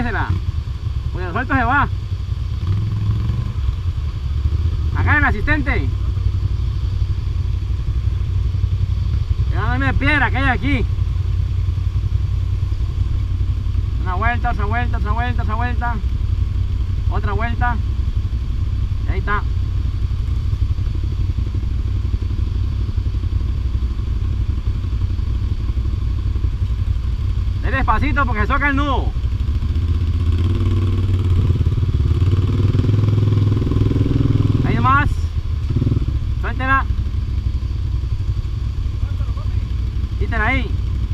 péguesela. Cuando suelto se va. Agarre el asistente. Pegándome de piedra que hay aquí. Una vuelta, otra vuelta, otra vuelta, otra vuelta. Otra vuelta. Y ahí está. Dale despacito porque se toca el nudo. Ahí nomás. Suéltela. Quítela ahí.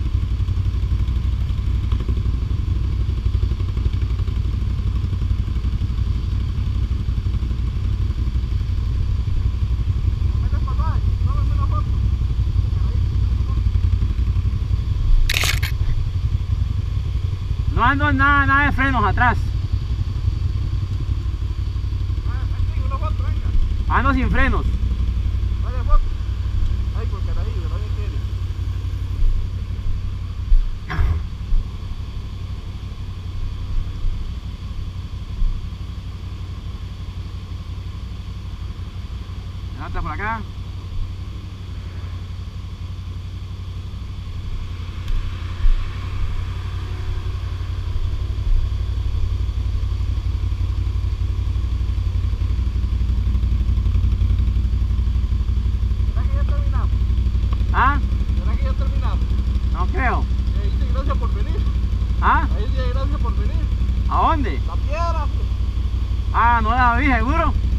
No ando en nada de frenos atrás. Ando sin frenos. Otra por acá. ¿Ah? ¿Será que ya terminamos? No creo. Dice gracias por venir. ¿Ah? Ahí dice gracias por venir. ¿A dónde? La piedra. Ah, no la vi, seguro.